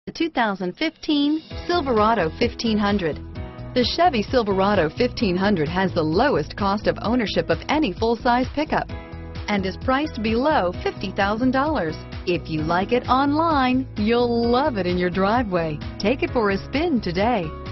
The 2015 Silverado 1500. The Chevy Silverado 1500 has the lowest cost of ownership of any full-size pickup and is priced below $50,000. If you like it online, you'll love it in your driveway. Take it for a spin today.